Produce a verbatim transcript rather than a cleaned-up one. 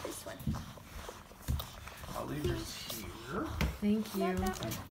this one. I'll leave yours here. Thank you.